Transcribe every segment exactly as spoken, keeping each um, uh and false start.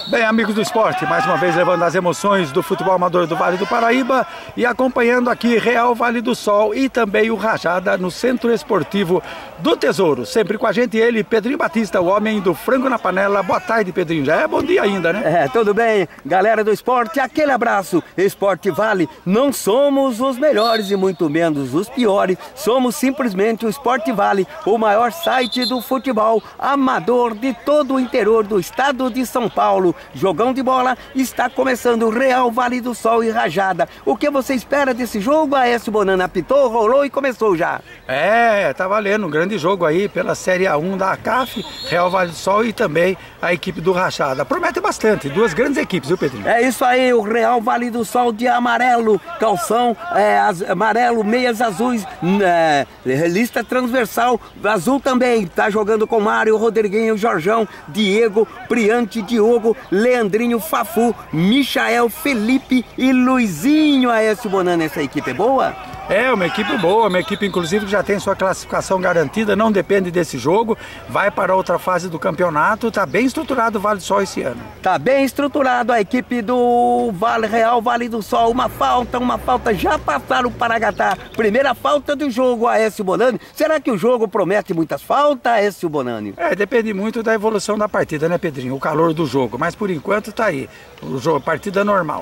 Bem, amigos do esporte, mais uma vez levando as emoções do futebol amador do Vale do Paraíba e acompanhando aqui Real Vale do Sol e também o Rajada no Centro Esportivo do Tesouro. Sempre com a gente ele, Pedrinho Batista, o homem do frango na panela. Boa tarde, Pedrinho. Já é bom dia ainda, né? É, tudo bem. Galera do esporte, aquele abraço. Esporte Vale, não somos os melhores e muito menos os piores. Somos simplesmente o Esporte Vale, o maior site do futebol amador de todo o interior do estado de São Paulo. Jogão de bola, está começando o Real Vale do Sol e Rajada. O que você espera desse jogo? Aécio Bonana apitou, rolou e começou já. É, tá valendo um grande jogo aí pela Série A um da A C A F, Real Vale do Sol e também a equipe do Rajada. Promete bastante, duas grandes equipes, viu, Pedrinho? É isso aí, o Real Vale do Sol de amarelo, calção é, az, amarelo, meias azuis, é, lista transversal, azul também, tá jogando com Mário, Rodriguinho, Jorjão, Diego, Priante, Diogo, Leandrinho, Fafu, Michael, Felipe e Luizinho. Aécio Bonana, essa equipe é boa? É, uma equipe boa, uma equipe inclusive que já tem sua classificação garantida, não depende desse jogo, vai para outra fase do campeonato, tá bem estruturado o Vale do Sol esse ano. Tá bem estruturado a equipe do Vale Real Vale do Sol, uma falta, uma falta, já passaram para Paragatá, primeira falta do jogo, Aécio Bonani. Será que o jogo promete muitas faltas, Aécio Bonani? É, depende muito da evolução da partida, né, Pedrinho, o calor do jogo, mas por enquanto tá aí, o jogo, partida normal.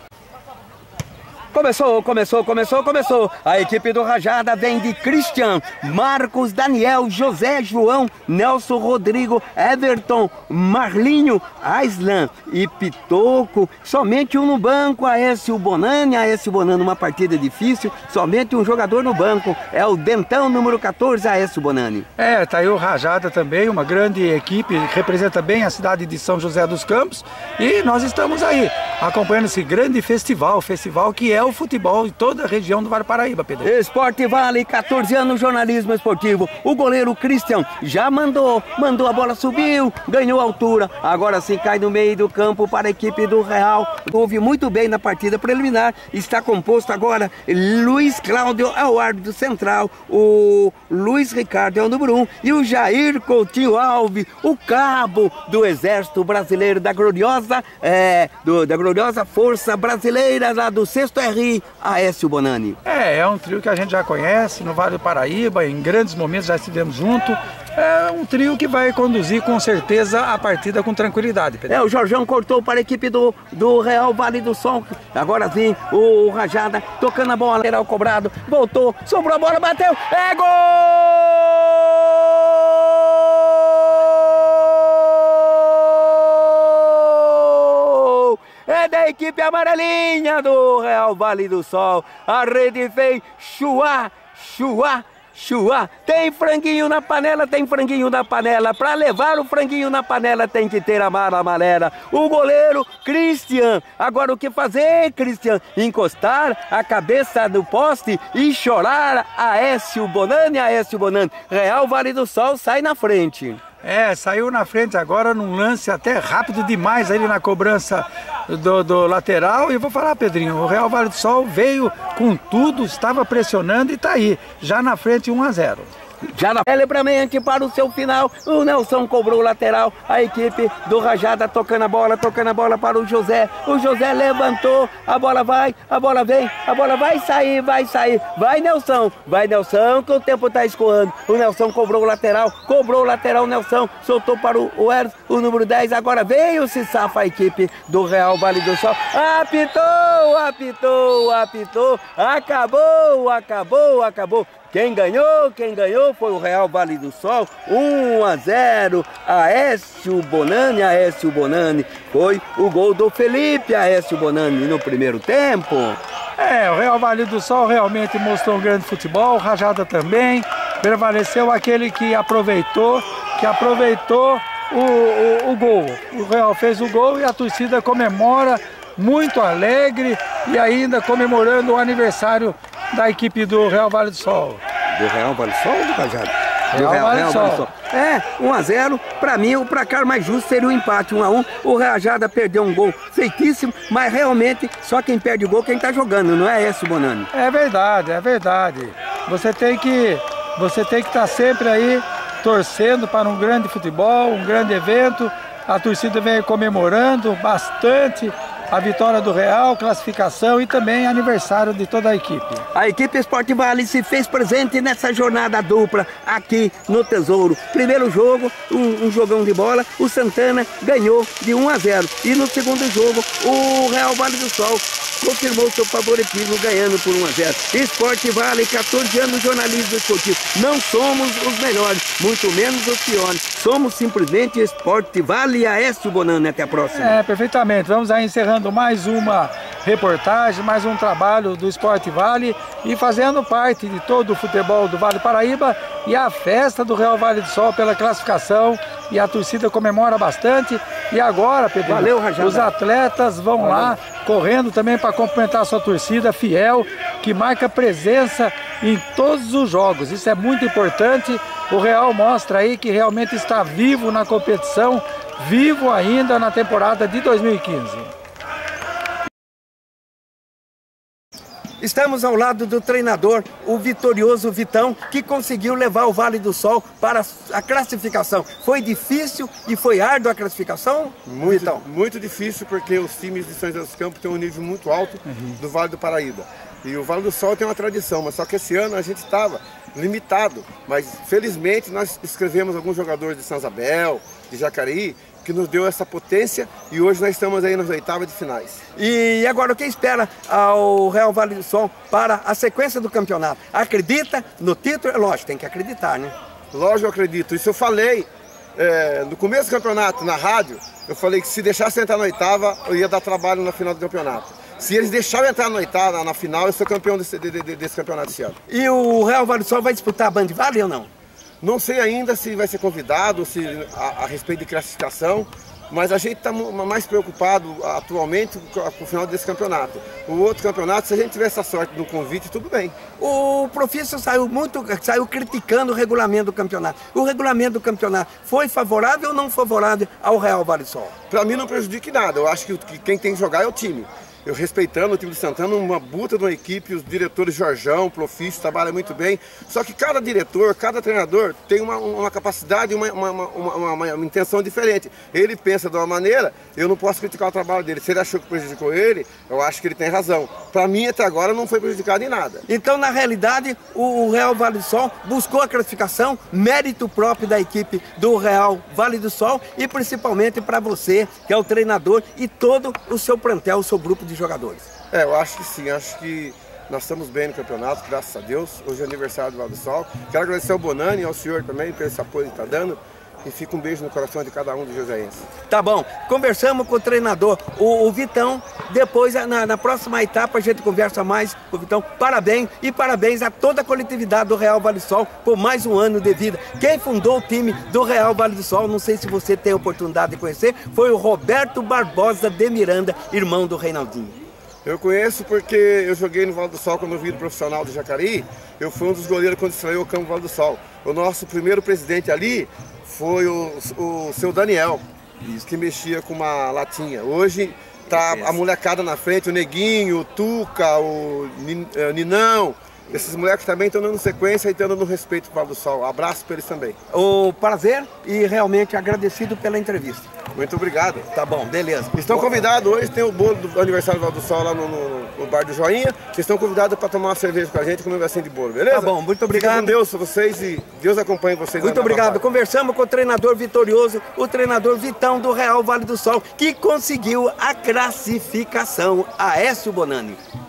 Começou, começou, começou, começou. A equipe do Rajada vem de Christian, Marcos, Daniel, José, João, Nelson, Rodrigo, Everton, Marlinho, Aislan e Pitoco. Somente um no banco, Aécio Bonani. Aécio Bonani, uma partida difícil. Somente um jogador no banco. É o Dentão, número quatorze, Aécio Bonani. É, tá aí o Rajada também, uma grande equipe, representa bem a cidade de São José dos Campos. E nós estamos aí, acompanhando esse grande festival, festival que é o futebol em toda a região do Vale do Paraíba, Pedro. Esporte Vale, quatorze anos, jornalismo esportivo. O goleiro Christian já mandou, mandou a bola, subiu, ganhou altura. Agora sim cai no meio do campo para a equipe do Real. Houve muito bem na partida preliminar. Está composto agora Luiz Cláudio é o árbitro central, o Luiz Ricardo é o número um e o Jair Coutinho Alves, o cabo do Exército Brasileiro da gloriosa, é, do, da gloriosa Força Brasileira lá do sexto R, Aécio Bonani. É, é um trio que a gente já conhece no Vale do Paraíba, em grandes momentos já estivemos juntos. É um trio que vai conduzir com certeza a partida com tranquilidade, Pedro. É, o Jorjão cortou para a equipe do, do Real Vale do Sol. Agora sim, o Rajada tocando a bola, lateral cobrado, voltou, sobrou a bola, bateu, é gol! É da equipe amarelinha do Real Vale do Sol. A rede fez chuá, chuá, chuá. Tem franguinho na panela, tem franguinho na panela. Para levar o franguinho na panela tem que ter a mala amarela. O goleiro Christian. Agora o que fazer, Christian? Encostar a cabeça do poste e chorar. Aécio Bonani, Aécio Bonani. Real Vale do Sol sai na frente. É, saiu na frente agora num lance até rápido demais ali na cobrança do, do lateral. E eu vou falar, Pedrinho, o Real Vale do Sol veio com tudo, estava pressionando e tá aí, já na frente um a zero. Já na celebramente para o seu final, o Nelson cobrou o lateral, a equipe do Rajada tocando a bola, tocando a bola para o José, o José levantou, a bola vai, a bola vem, a bola vai sair, vai sair, vai Nelson, vai Nelson, que o tempo está escoando, o Nelson cobrou o lateral, cobrou o lateral, o Nelson soltou para o Eros, o número dez, agora veio, se safa a equipe do Real Vale do Sol, apitou, apitou, apitou, acabou, acabou, acabou. Quem ganhou, quem ganhou foi o Real Vale do Sol, um a zero, Aécio Bonani, Aécio Bonani, foi o gol do Felipe Aécio Bonani no primeiro tempo. É, o Real Vale do Sol realmente mostrou um grande futebol, o Rajada também, prevaleceu aquele que aproveitou, que aproveitou o, o, o gol. O Real fez o gol e a torcida comemora, muito alegre e ainda comemorando o aniversário da equipe do Real Vale do Sol. Do Real Vale do Sol ou do Rajada? Real, Real, Vale, Real Vale do Sol. É, um a zero, pra mim o placar mais justo seria o empate, um a um. O Rajada perdeu um gol feitíssimo, mas realmente só quem perde o gol é quem tá jogando, não é esse, Bonani? É verdade, é verdade. Você tem que você tem que estar sempre aí torcendo para um grande futebol, um grande evento. a torcida vem comemorando bastante a vitória do Real, classificação e também aniversário de toda a equipe. A equipe Sport Vale se fez presente nessa jornada dupla aqui no Tesouro. Primeiro jogo, um, um jogão de bola, o Santana ganhou de um a zero. E no segundo jogo, o Real Vale do Sol confirmou seu favoritismo ganhando por um a zero. Sport Vale, quatorze anos de jornalismo esportivo. Não somos os melhores, muito menos os piores. Somos simplesmente Sport Vale e Aécio Bonani. Até a próxima. É, perfeitamente. Vamos aí encerrando mais uma reportagem, mais um trabalho do Sport Vale e fazendo parte de todo o futebol do Vale Paraíba e a festa do Real Vale do Sol pela classificação, e a torcida comemora bastante. E agora, Pedro, Valeu, Rajada. Os atletas vão Valeu. lá correndo também para cumprimentar a sua torcida fiel, que marca presença em todos os jogos. Isso é muito importante. O Real mostra aí que realmente está vivo na competição, vivo ainda na temporada de dois mil e quinze. Estamos ao lado do treinador, o vitorioso Vitão, que conseguiu levar o Vale do Sol para a classificação. Foi difícil e foi árdua a classificação, muito, Vitão? Muito difícil, porque os times de São José dos Campos têm um nível muito alto uhum. do Vale do Paraíba. E o Vale do Sol tem uma tradição, mas só que esse ano a gente estava limitado. Mas felizmente nós escrevemos alguns jogadores de São Isabel, de Jacareí, que nos deu essa potência, e hoje nós estamos aí nas oitavas de finais. E agora o que espera ao Real Vale do Sol para a sequência do campeonato? Acredita no título? Lógico, tem que acreditar, né? Lógico, eu acredito. Isso eu falei é, no começo do campeonato, na rádio, eu falei que se deixasse entrar na oitava, eu ia dar trabalho na final do campeonato. Se eles deixarem entrar na oitava, na final, eu sou campeão desse, de, de, desse campeonato esse ano. E o Real Vale do Sol vai disputar a Band Vale ou não? Não sei ainda se vai ser convidado, se a, a respeito de classificação, mas a gente está mais preocupado atualmente com o final desse campeonato. O outro campeonato, se a gente tiver essa sorte no convite, tudo bem. O professor saiu muito, saiu criticando o regulamento do campeonato. O regulamento do campeonato foi favorável ou não favorável ao Real Vale do Sol? Para mim não prejudica em nada. Eu acho que quem tem que jogar é o time. Eu respeitando o time de Santana, uma buta de uma equipe, os diretores Jorjão, Profício, trabalham muito bem. Só que cada diretor, cada treinador tem uma, uma capacidade, uma, uma, uma, uma, uma intenção diferente. Ele pensa de uma maneira, eu não posso criticar o trabalho dele. Se ele achou que prejudicou ele, eu acho que ele tem razão. Para mim, até agora, não foi prejudicado em nada. Então, na realidade, o Real Vale do Sol buscou a classificação, mérito próprio da equipe do Real Vale do Sol e principalmente para você, que é o treinador, e todo o seu plantel, o seu grupo de jogadores. É, eu acho que sim, acho que nós estamos bem no campeonato, graças a Deus. Hoje é aniversário do Vale do Sol. Quero agradecer ao Bonani e ao senhor também por esse apoio que está dando. E fica um beijo no coração de cada um dos joseenses. Tá bom, conversamos com o treinador, o, o Vitão. Depois, na, na próxima etapa, a gente conversa mais com o Vitão. Parabéns e parabéns a toda a coletividade do Real Vale do Sol por mais um ano de vida. Quem fundou o time do Real Vale do Sol, não sei se você tem a oportunidade de conhecer, foi o Roberto Barbosa de Miranda, irmão do Reinaldinho. Eu conheço porque eu joguei no Vale do Sol quando eu vim do profissional do Jacareí. Eu fui um dos goleiros quando estreou o campo Vale do Sol. O nosso primeiro presidente ali foi o, o seu Daniel, que mexia com uma latinha. Hoje tá a molecada na frente, o Neguinho, o Tuca, o Ninão. Esses moleques também estão dando sequência e estão dando respeito para o Vale do Sol. Abraço para eles também. O prazer e realmente agradecido pela entrevista. Muito obrigado. Tá bom, beleza. Estão convidados hoje, tem o bolo do aniversário do Vale do Sol lá no, no, no bar do Joinha. Vocês estão convidados para tomar uma cerveja com a gente, comer um negocinho de bolo, beleza? Tá bom, muito obrigado. Fica com Deus vocês e Deus acompanhe vocês. Muito obrigado. Conversamos com o treinador vitorioso, o treinador Vitão do Real Vale do Sol, que conseguiu a classificação. Aécio Bonani.